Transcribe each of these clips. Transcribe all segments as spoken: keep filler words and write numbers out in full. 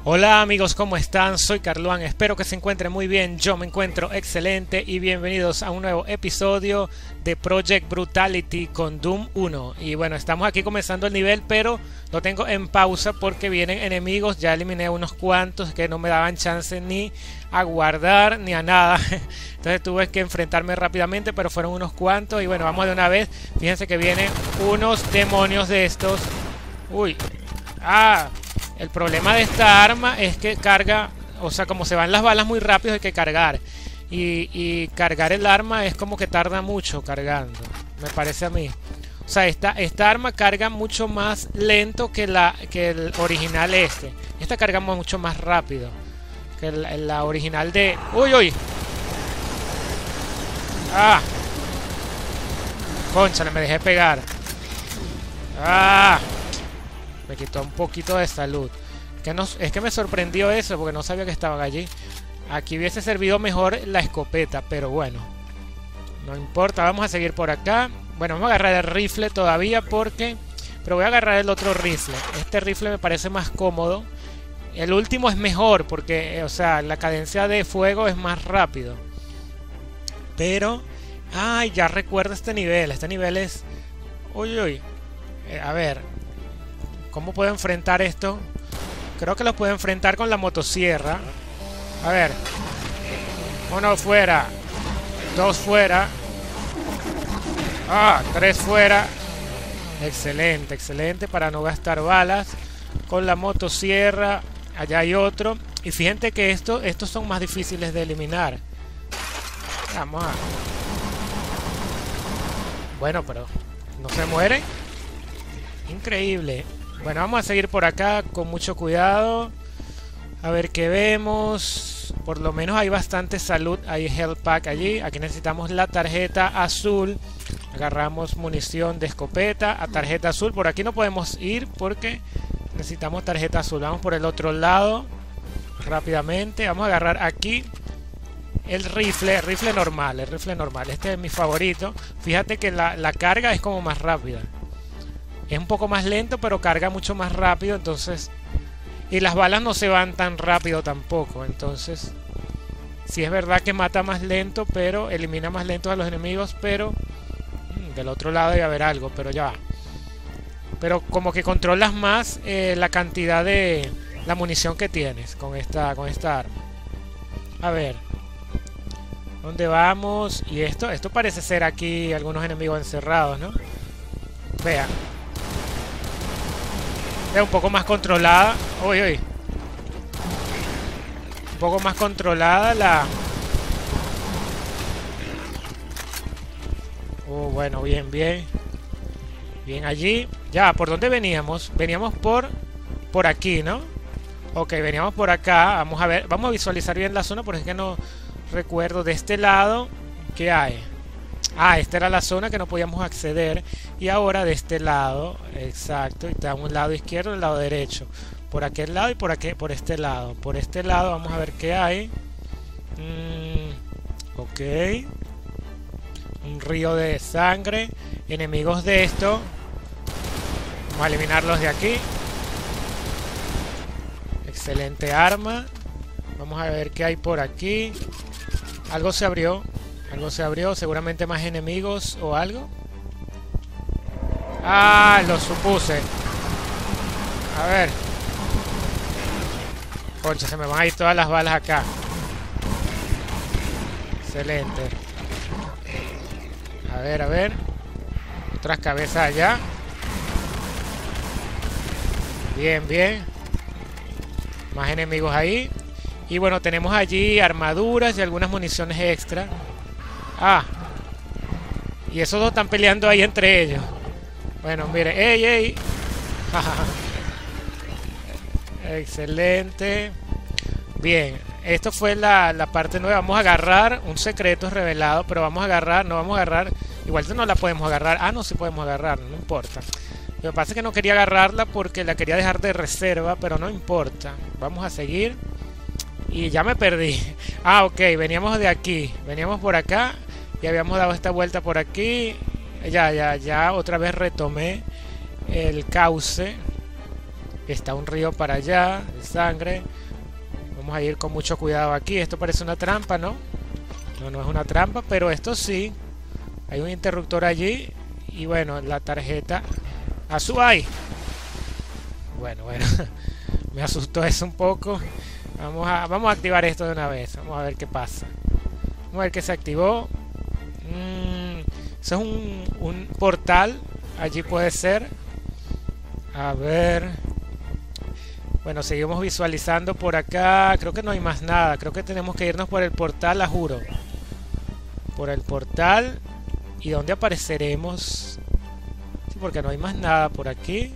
Hola amigos, ¿cómo están? Soy Carluán, espero que se encuentren muy bien, yo me encuentro excelente y bienvenidos a un nuevo episodio de Project Brutality con Doom uno. Y bueno, estamos aquí comenzando el nivel, pero lo tengo en pausa porque vienen enemigos, ya eliminé unos cuantos que no me daban chance ni a guardar ni a nada. Entonces tuve que enfrentarme rápidamente, pero fueron unos cuantos y bueno, vamos de una vez. Fíjense que vienen unos demonios de estos. Uy, ah... El problema de esta arma es que carga, o sea, como se van las balas muy rápido hay que cargar. Y, y cargar el arma es como que tarda mucho cargando, me parece a mí. O sea, esta, esta arma carga mucho más lento que, la, que el original este. Esta carga mucho más rápido que la, la original de... ¡Uy, uy! ¡Ah! Cónchale, me dejé pegar. ¡Ah! Me quitó un poquito de salud. Que no, es que me sorprendió eso porque no sabía que estaban allí. Aquí hubiese servido mejor la escopeta, pero bueno, no importa, vamos a seguir por acá. Bueno, vamos a agarrar el rifle todavía porque... Pero voy a agarrar el otro rifle. Este rifle me parece más cómodo. El último es mejor porque, o sea, la cadencia de fuego es más rápido. Pero... Ay, ya recuerdo este nivel. Este nivel es... Uy, uy. Eh, a ver... ¿Cómo puedo enfrentar esto? Creo que lo puedo enfrentar con la motosierra. A ver. Uno fuera. Dos fuera. Ah, tres fuera. Excelente, excelente. Para no gastar balas. Con la motosierra. Allá hay otro. Y fíjense que esto, estos son más difíciles de eliminar. Vamos a... Bueno, pero... ¿no se mueren? Increíble. Bueno, vamos a seguir por acá con mucho cuidado. A ver qué vemos. Por lo menos hay bastante salud. Hay health pack allí. Aquí necesitamos la tarjeta azul. Agarramos munición de escopeta a tarjeta azul. Por aquí no podemos ir porque necesitamos tarjeta azul. Vamos por el otro lado rápidamente. Vamos a agarrar aquí el rifle. Rifle normal. El rifle normal. Este es mi favorito. Fíjate que la, la carga es como más rápida. Es un poco más lento, pero carga mucho más rápido, entonces... Y las balas no se van tan rápido tampoco, entonces... Sí es verdad que mata más lento, pero elimina más lento a los enemigos, pero... Mmm, del otro lado debe haber algo, pero ya va. Pero como que controlas más eh, la cantidad de... La munición que tienes con esta, con esta arma. A ver... ¿Dónde vamos? Y esto, esto parece ser aquí algunos enemigos encerrados, ¿no? Vean. Es un poco más controlada. Uy, uy. Un poco más controlada la... Oh, bueno, bien, bien. Bien allí. Ya, ¿por dónde veníamos? Veníamos por... Por aquí, ¿no? Ok, veníamos por acá. Vamos a ver, vamos a visualizar bien la zona porque es que no recuerdo. De este lado, ¿qué hay? Ah, esta era la zona que no podíamos acceder. Y ahora de este lado, exacto, está un lado izquierdo y el lado derecho. Por aquel lado y por aquí, por este lado. Por este lado vamos a ver qué hay. Mm, ok. Un río de sangre. Enemigos de esto. Vamos a eliminarlos de aquí. Excelente arma. Vamos a ver qué hay por aquí. Algo se abrió. Algo se abrió, seguramente más enemigos o algo. Ah, lo supuse. A ver. Concha, se me van a ir todas las balas acá. Excelente. A ver, a ver. Otras cabezas allá. Bien, bien. Más enemigos ahí. Y bueno, tenemos allí armaduras y algunas municiones extra. Ah, y esos dos están peleando ahí entre ellos. Bueno, mire, ey, ey. Excelente. Bien, esto fue la, la parte nueva. Vamos a agarrar un secreto revelado, pero vamos a agarrar, no vamos a agarrar. Igual no la podemos agarrar. Ah, no, sí podemos agarrar, no importa. Lo que pasa es que no quería agarrarla porque la quería dejar de reserva, pero no importa. Vamos a seguir. Y ya me perdí. Ah, ok, veníamos de aquí. Veníamos por acá. Y habíamos dado esta vuelta por aquí. Ya, ya, ya. Otra vez retomé el cauce. Está un río para allá de sangre. Vamos a ir con mucho cuidado aquí. Esto parece una trampa, ¿no? No, no es una trampa, pero esto sí. Hay un interruptor allí. Y bueno, la tarjeta azul. ¡Ay! Bueno, bueno. Me asustó eso un poco. Vamos a, vamos a activar esto de una vez. Vamos a ver qué pasa. Vamos a ver que se activó. Mm, eso es un, un portal. Allí puede ser. A ver. Bueno, seguimos visualizando por acá. Creo que no hay más nada. Creo que tenemos que irnos por el portal, la juro. Por el portal. ¿Y dónde apareceremos? Sí, porque no hay más nada por aquí.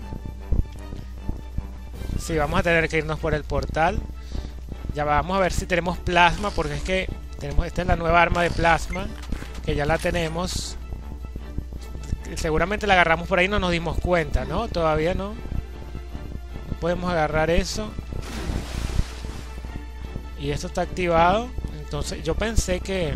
Sí, vamos a tener que irnos por el portal. Ya vamos a ver si tenemos plasma. Porque es que tenemos, esta es la nueva arma de plasma. Que ya la tenemos. Seguramente la agarramos por ahí y no nos dimos cuenta, ¿no? Todavía no. Podemos agarrar eso. Y esto está activado. Entonces yo pensé que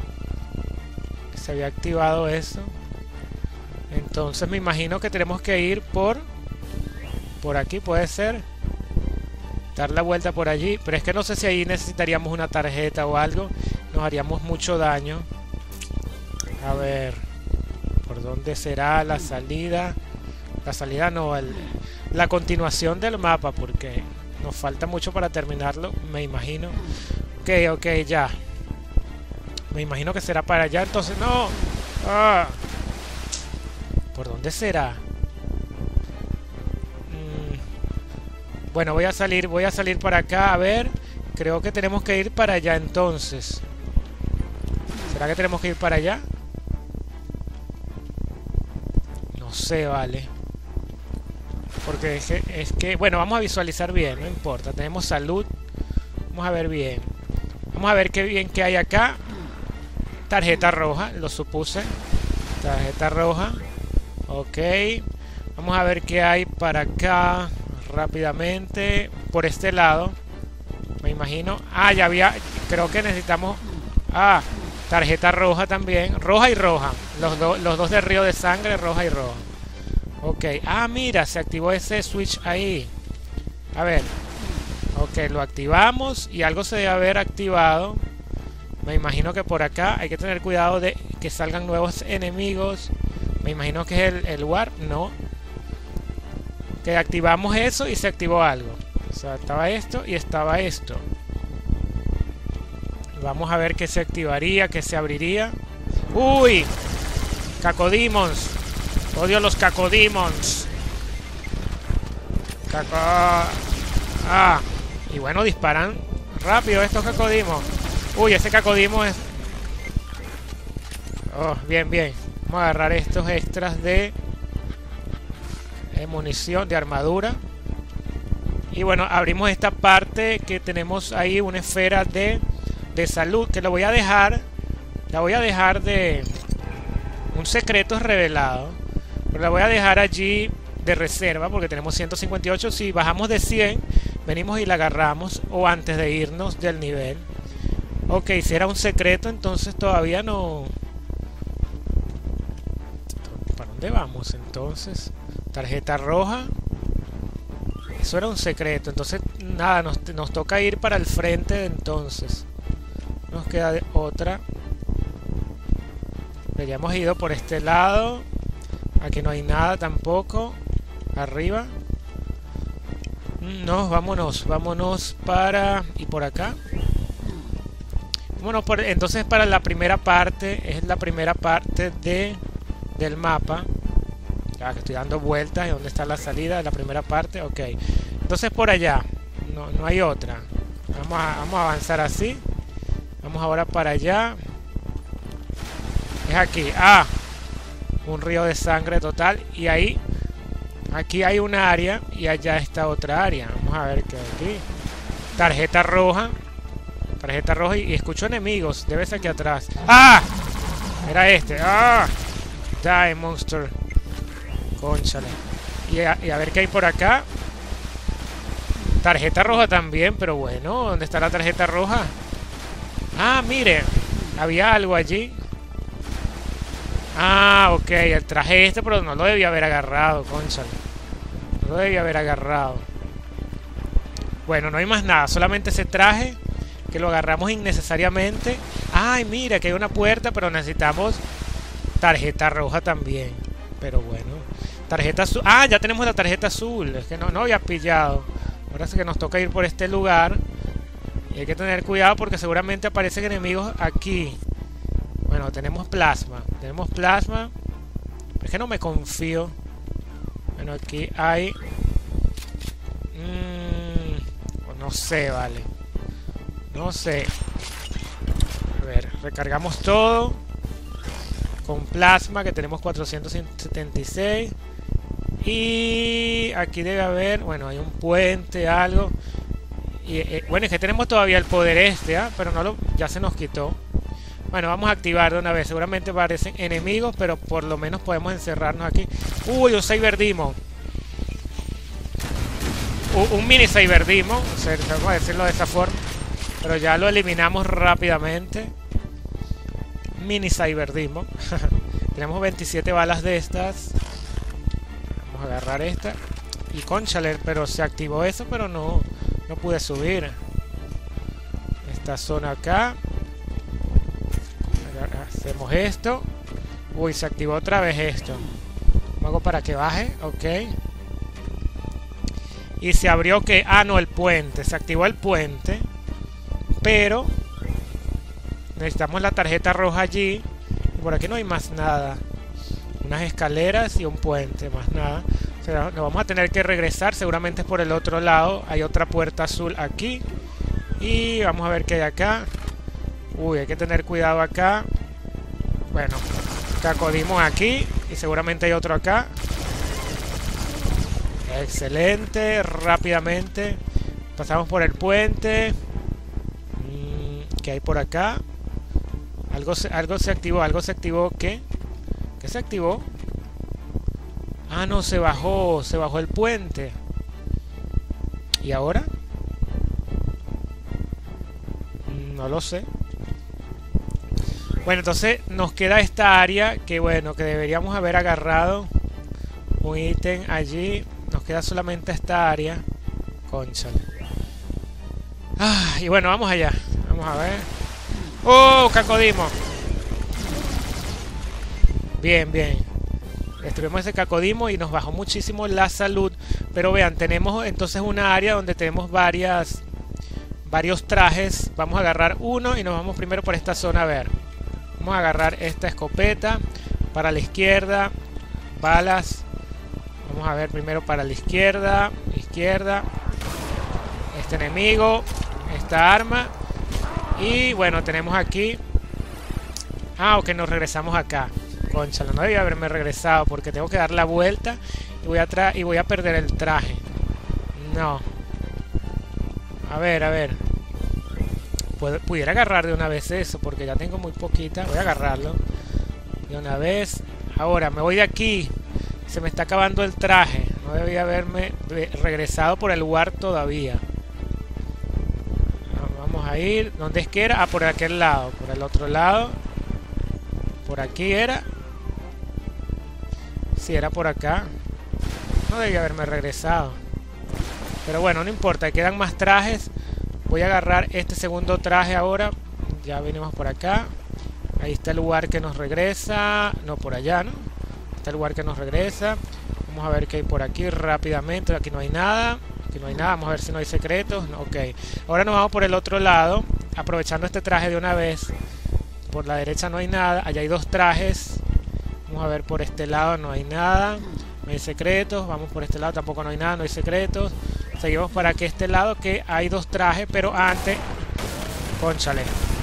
se había activado eso. Entonces me imagino que tenemos que ir por Por aquí puede ser. Dar la vuelta por allí. Pero es que no sé si ahí necesitaríamos una tarjeta o algo. Nos haríamos mucho daño. A ver, ¿por dónde será la salida? La salida no, el, la continuación del mapa, porque nos falta mucho para terminarlo, me imagino. Ok, ok, ya. Me imagino que será para allá, entonces no. Ah. ¿Por dónde será? Mm. Bueno, voy a salir, voy a salir para acá, a ver. Creo que tenemos que ir para allá entonces. ¿Será que tenemos que ir para allá? No sé, vale. Porque es que, es que, bueno, vamos a visualizar bien, no importa. Tenemos salud. Vamos a ver bien. Vamos a ver qué bien que hay acá. Tarjeta roja, lo supuse. Tarjeta roja. Ok. Vamos a ver qué hay para acá. Rápidamente. Por este lado. Me imagino. Ah, ya había. Creo que necesitamos. Ah, tarjeta roja también. Roja y roja. Los, do, los dos de río de sangre, roja y roja. Ok. Ah, mira, se activó ese switch ahí. A ver. Ok, lo activamos y algo se debe haber activado. Me imagino que por acá hay que tener cuidado de que salgan nuevos enemigos. Me imagino que es el, el warp, no. Que activamos eso y se activó algo. O sea, estaba esto y estaba esto. Vamos a ver qué se activaría, qué se abriría. ¡Uy! Cacodemons. Odio los cacodemons. Caco... Ah. Y bueno, disparan rápido estos cacodemons. Uy, ese cacodemo es... Oh, bien, bien. Vamos a agarrar estos extras de... de munición, de armadura. Y bueno, abrimos esta parte que tenemos ahí, una esfera de, de salud, que la voy a dejar... La voy a dejar de... Un secreto revelado. Pero la voy a dejar allí de reserva, porque tenemos ciento cincuenta y ocho. Si bajamos de cien, venimos y la agarramos. O antes de irnos del nivel. Ok, si era un secreto, entonces todavía no... ¿Para dónde vamos entonces? Tarjeta roja. Eso era un secreto. Entonces, nada, nos, nos toca ir para el frente entonces. Nos queda de otra. Ya hemos ido por este lado. Aquí no hay nada tampoco. Arriba. No, vámonos. Vámonos para... ¿Y por acá? Bueno, por, entonces para la primera parte, es la primera parte de del mapa. Ya que estoy dando vueltas, ¿y dónde está la salida de la primera parte? Ok. Entonces por allá, no, no hay otra. Vamos a, vamos a avanzar así. Vamos ahora para allá. Es aquí. Ah, un río de sangre total. Y ahí, aquí hay un área y allá está otra área. Vamos a ver qué hay aquí. Tarjeta roja. Tarjeta roja y, y escucho enemigos. Debe ser aquí atrás. ¡Ah! Era este. ¡Ah! Die, monster. Cónchale. Y a, y a ver qué hay por acá. Tarjeta roja también, pero bueno, ¿dónde está la tarjeta roja? Ah, mire. Había algo allí. Ah, ok. El traje este, pero no lo debía haber agarrado, cónchale. No lo debía haber agarrado. Bueno, no hay más nada, solamente ese traje que lo agarramos innecesariamente. Ay, mira, que hay una puerta, pero necesitamos tarjeta roja también. Pero bueno, tarjeta azul. Ah, ya tenemos la tarjeta azul. Es que no, no había pillado. Ahora sí que nos toca ir por este lugar. Y hay que tener cuidado porque seguramente aparecen enemigos aquí. Bueno, tenemos plasma. Tenemos plasma. Es que no me confío. Bueno, aquí hay... Mmm, no sé, vale. No sé. A ver, recargamos todo. Con plasma, que tenemos cuatrocientos setenta y seis. Y aquí debe haber... Bueno, hay un puente, algo. Y, eh, bueno, es que tenemos todavía el poder este, ¿eh? Pero no lo, ya se nos quitó. Bueno, vamos a activar de una vez. Seguramente aparecen enemigos, pero por lo menos podemos encerrarnos aquí. Uy, un Cyber Demon. Un, un mini Cyber Demon, o sea, vamos a decirlo de esa forma. Pero ya lo eliminamos rápidamente. Mini Cyber Demon. Tenemos veintisiete balas de estas. Vamos a agarrar esta. Y conchale, pero se activó eso, pero no, no pude subir. Esta zona acá. Hacemos esto. Uy, se activó otra vez esto. ¿Cómo hago para que baje? Ok. Y se abrió que... Ah, no, el puente. Se activó el puente. Pero... necesitamos la tarjeta roja allí. Y por aquí no hay más nada. Unas escaleras y un puente. Más nada. O sea, nos vamos a tener que regresar. Seguramente es por el otro lado. Hay otra puerta azul aquí. Y vamos a ver qué hay acá. Uy, hay que tener cuidado acá. Bueno, Cacodemon aquí. Y seguramente hay otro acá. Excelente. Rápidamente. Pasamos por el puente. ¿Qué hay por acá? Algo se, algo se activó. ¿Algo se activó? ¿Qué? ¿Qué se activó? Ah, no, se bajó. Se bajó el puente. ¿Y ahora? No lo sé. Bueno, entonces nos queda esta área que bueno, que deberíamos haber agarrado un ítem allí. Nos queda solamente esta área. Cónchale. Ah, y bueno, vamos allá. Vamos a ver. ¡Oh, Cacodemon! Bien, bien. Destruimos ese Cacodemon y nos bajó muchísimo la salud. Pero vean, tenemos entonces una área donde tenemos varias... varios trajes. Vamos a agarrar uno y nos vamos primero por esta zona a ver. Vamos a agarrar esta escopeta. Para la izquierda. Balas. Vamos a ver primero para la izquierda. Izquierda. Este enemigo. Esta arma. Y bueno, tenemos aquí. Ah, ok, nos regresamos acá. Conchalo, no debía haberme regresado porque tengo que dar la vuelta y voy a, tra y voy a perder el traje. No. A ver, a ver. Pudiera agarrar de una vez eso porque ya tengo muy poquita. Voy a agarrarlo de una vez. Ahora me voy de aquí. Se me está acabando el traje. No debía haberme regresado por el lugar todavía. Vamos a ir. ¿Dónde es que era? Ah, por aquel lado. Por el otro lado. Por aquí era. Sí, era por acá. No debía haberme regresado. Pero bueno, no importa. Quedan más trajes. Voy a agarrar este segundo traje ahora. Ya venimos por acá. Ahí está el lugar que nos regresa. No, por allá, ¿no? Está el lugar que nos regresa. Vamos a ver qué hay por aquí rápidamente. Aquí no hay nada. Aquí no hay nada. Vamos a ver si no hay secretos. No, ok. Ahora nos vamos por el otro lado. Aprovechando este traje de una vez. Por la derecha no hay nada. Allá hay dos trajes. Vamos a ver por este lado. No hay nada. No hay secretos. Vamos por este lado. Tampoco no hay nada. No hay secretos. Seguimos para que este lado que hay dos trajes. Pero antes... Cónchale.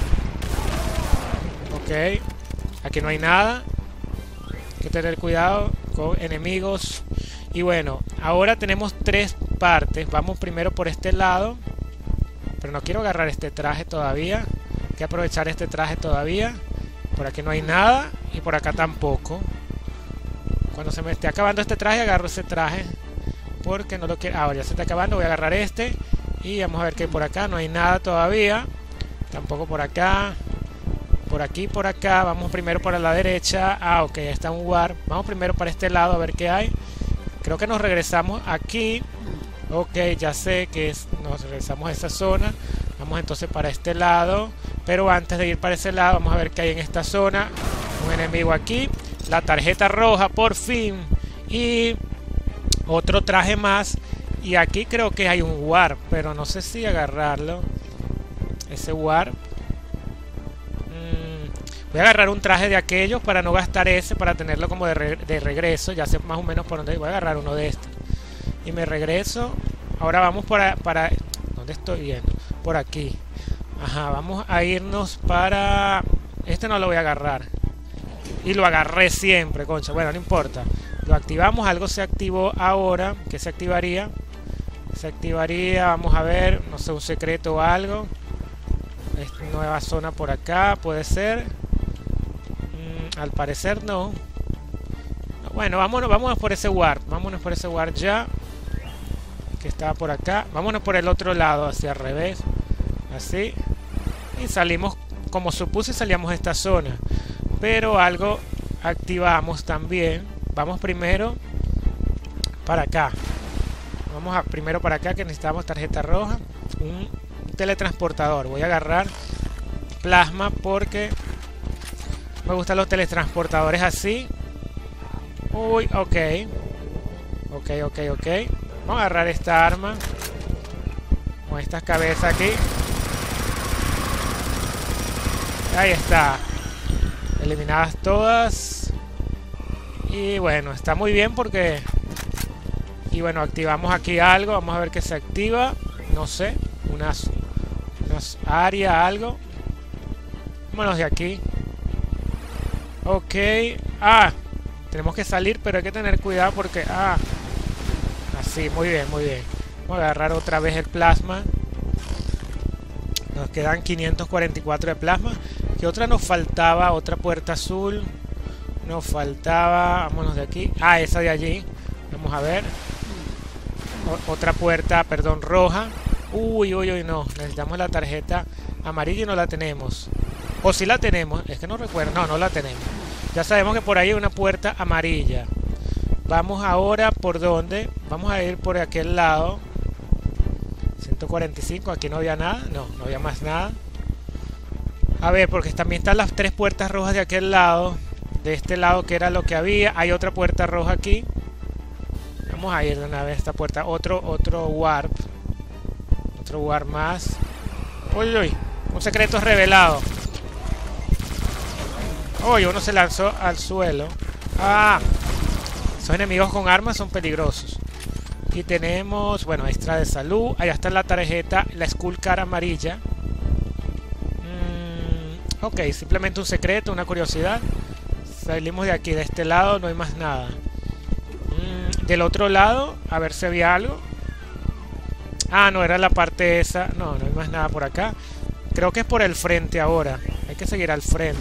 Ok. Aquí no hay nada. Hay que tener cuidado con enemigos. Y bueno, ahora tenemos tres partes. Vamos primero por este lado. Pero no quiero agarrar este traje todavía. Hay que aprovechar este traje todavía. Por aquí no hay nada. Y por acá tampoco. Cuando se me esté acabando este traje, agarro ese traje. Porque no lo quiero. Ahora ya se está acabando. Voy a agarrar este. Y vamos a ver qué hay por acá. No hay nada todavía. Tampoco por acá. Por aquí, por acá. Vamos primero para la derecha. Ah, ok. Ya está un lugar. Vamos primero para este lado a ver qué hay. Creo que nos regresamos aquí. Ok, ya sé que es, nos regresamos a esa zona. Vamos entonces para este lado. Pero antes de ir para ese lado, vamos a ver qué hay en esta zona. Un enemigo aquí. La tarjeta roja, por fin. Y otro traje más. Y aquí creo que hay un warp, pero no sé si agarrarlo. Ese warp. Mm, voy a agarrar un traje de aquellos para no gastar ese, para tenerlo como de, re de regreso. Ya sé más o menos por dónde. Voy a agarrar uno de estos. Y me regreso. Ahora vamos para... para ¿dónde estoy viendo? Por aquí. Ajá, vamos a irnos para... Este no lo voy a agarrar. Y lo agarré siempre, concha. Bueno, no importa. Lo activamos. Algo se activó ahora. ¿Qué se activaría? Se activaría, vamos a ver, no sé, un secreto o algo. Esta nueva zona por acá, puede ser. Mm, al parecer no. Bueno, vámonos, vámonos por ese warp. Vámonos por ese warp ya. Que estaba por acá. Vámonos por el otro lado, hacia el revés. Así. Y salimos, como supuse, salíamos de esta zona. Pero algo activamos también. Vamos primero para acá. Vamos a primero para acá, que necesitamos tarjeta roja. Un teletransportador. Voy a agarrar plasma porque me gustan los teletransportadores así. Uy, ok. Ok, ok, ok. Vamos a agarrar esta arma con estas cabezas aquí. Ahí está. Eliminadas todas. Y bueno, está muy bien porque... Y bueno, activamos aquí algo. Vamos a ver qué se activa. No sé. Unas, unas áreas, algo. Vámonos de aquí. Ok. Ah. Tenemos que salir, pero hay que tener cuidado porque... Ah. Así, muy bien, muy bien. Vamos a agarrar otra vez el plasma. Nos quedan quinientos cuarenta y cuatro de plasma. ¿Qué otra nos faltaba? Otra puerta azul. Nos faltaba... Vámonos de aquí. Ah, esa de allí. Vamos a ver. O otra puerta, perdón, roja. Uy, uy, uy, no. Necesitamos la tarjeta amarilla y no la tenemos. O si la tenemos. Es que no recuerdo. No, no la tenemos. Ya sabemos que por ahí hay una puerta amarilla. Vamos ahora por dónde. Vamos a ir por aquel lado. ciento cuarenta y cinco. Aquí no había nada. No, no había más nada. A ver, porque también están las tres puertas rojas de aquel lado. De este lado que era lo que había. Hay otra puerta roja aquí. Vamos a ir de una vez a esta puerta. Otro, otro warp. Otro warp más. Uy, uy. Un secreto revelado. Uy, uno se lanzó al suelo. Ah. Esos enemigos con armas son peligrosos. Aquí tenemos, bueno, extra de salud. Allá está la tarjeta, la Skull Card amarilla. Mm, ok, simplemente un secreto, una curiosidad. Salimos de aquí, de este lado no hay más nada. Mm, del otro lado, a ver si había algo. Ah, no, era la parte esa. No, no hay más nada por acá. Creo que es por el frente ahora. Hay que seguir al frente.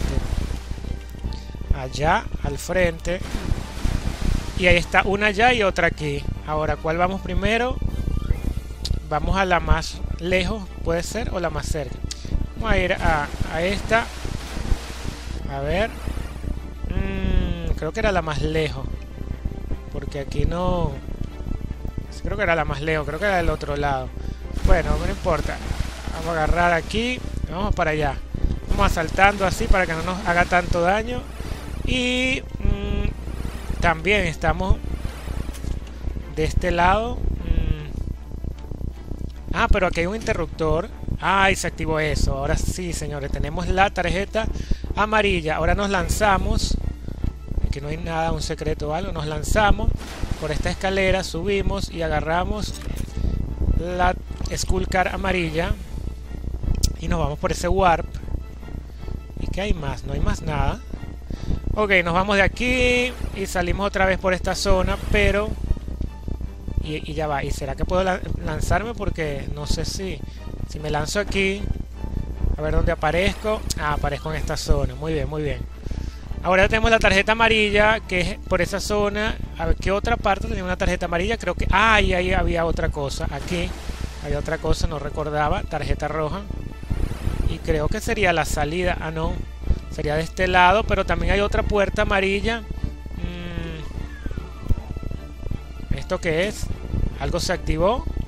Allá, al frente. Y ahí está una allá y otra aquí. Ahora, ¿cuál vamos primero? Vamos a la más lejos, puede ser, o la más cerca. Vamos a ir a, a esta. A ver. Mm, creo que era la más lejos. Porque aquí no... Creo que era la más lejos, creo que era del otro lado. Bueno, no importa. Vamos a agarrar aquí. Vamos para allá. Vamos saltando así para que no nos haga tanto daño. Y... Mmm, también estamos de este lado. Mm. Ah, pero aquí hay un interruptor. Ah, y se activó eso. Ahora sí, señores, tenemos la tarjeta amarilla. Ahora nos lanzamos. Aquí no hay nada, un secreto o algo. Nos lanzamos por esta escalera, subimos y agarramos la Skull Card amarilla. Y nos vamos por ese warp. ¿Y qué hay más? No hay más nada. Ok, nos vamos de aquí y salimos otra vez por esta zona, pero... Y, y ya va, ¿y será que puedo la lanzarme? Porque no sé si... Si me lanzo aquí... A ver dónde aparezco. Ah, aparezco en esta zona. Muy bien, muy bien. Ahora tenemos la tarjeta amarilla, que es por esa zona. A ver, ¿qué otra parte tenía una tarjeta amarilla? Creo que... Ah, y ahí había otra cosa. Aquí había otra cosa, no recordaba. Tarjeta roja. Y creo que sería la salida. Ah, no. Sería de este lado, pero también hay otra puerta amarilla. Mm. ¿Esto qué es? ¿Algo se activó?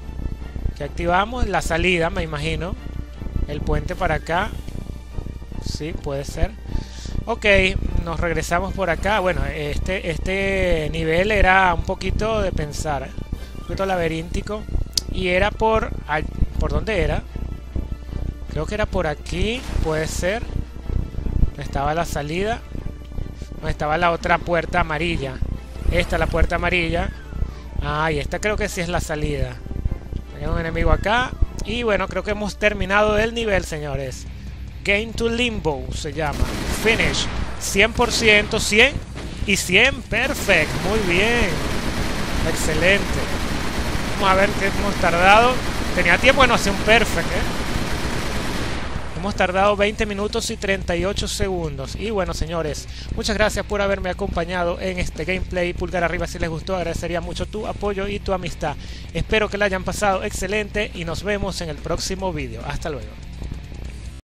que activamos la salida, me imagino. El puente para acá. Sí, puede ser. Ok, nos regresamos por acá. Bueno, este, este nivel era un poquito de pensar, un poquito laberíntico. Y era por... ¿Por dónde era? Creo que era por aquí, puede ser. Estaba la salida. No, estaba la otra puerta amarilla. Esta es la puerta amarilla. Ah, y esta creo que sí es la salida. Hay un enemigo acá. Y bueno, creo que hemos terminado el nivel, señores. Game to Limbo se llama. Finish. cien por ciento, cien y cien. Perfect. Muy bien. Excelente. Vamos a ver qué hemos tardado. Tenía tiempo de no hacer un perfect, ¿eh? Hemos tardado veinte minutos y treinta y ocho segundos. Y bueno, señores, muchas gracias por haberme acompañado en este gameplay. Pulgar arriba si les gustó. Agradecería mucho tu apoyo y tu amistad. Espero que la hayan pasado excelente y nos vemos en el próximo vídeo. Hasta luego.